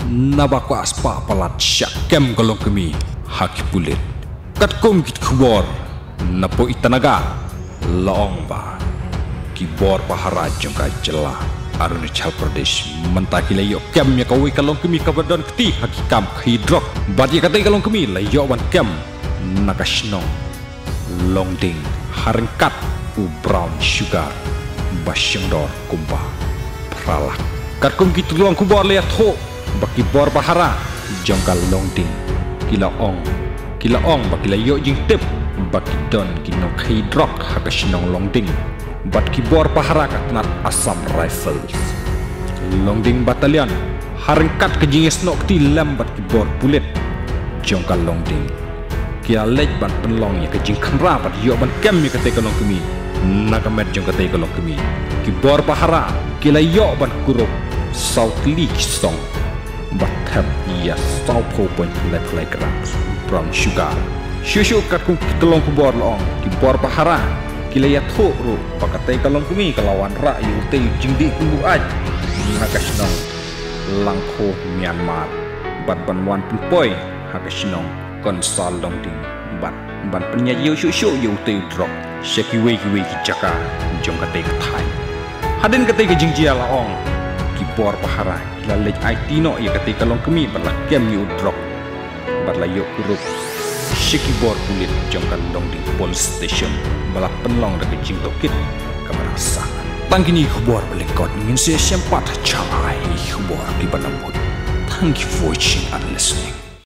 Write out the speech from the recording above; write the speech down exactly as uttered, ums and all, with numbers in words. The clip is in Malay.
nabako aspa palat syak kem kolong kemi haki pulit kat kom kit khubor napo itanaga laong ba kibor pahara jongka jela Arunachal Pradesh mentaki layo kem ya kawi kalong kemi kabadon keti haki kam hidrok badi katai kalong kemi layo wan kem nakashnong longding harengkat u brown sugar basyangdor kumba pralak kat kom kit luang kubor liat ho baki bor pahara jongka longding kila ong kila ong baki layo jing tip baki don kinong hidrok hakashnong longding bat kibor pahara katnat Assam Rifles Longding Battalion harengkat ke jingis nok ti lam bat kibor pulit jongka Longding kia lej ban penlong ya ke jing khamra bat yo ban kem ya kate kalong kemi nagamet jongka te kalong kemi kibor pahara kila yo ban kurup South Leak song bat thap ya South Po point lep like raps brown sugar shushu kat kum kalong kibor long kibor pahara kila ya thok ro pakatai kalong kemi kalawan ra yu te jingdi kumbu aj hakasnong langkho Myanmar bat ban wan punpoi hakasnong konsal Longding bat ban penya yu shu shu yu te drop shaki we ki we ki jaka jong katai katai haden katai ke jingjia laong kibor pahara kila lej ai tino ya katai kalong kemi bat la kem yu drop bat la yu kurup shiki bor kulit jongkan Longding Police Station balap penlong dari jing tokit kemerasa tangkini khubor belekot ingin saya sempat cai khubor di banambut. Thank you for watching and listening.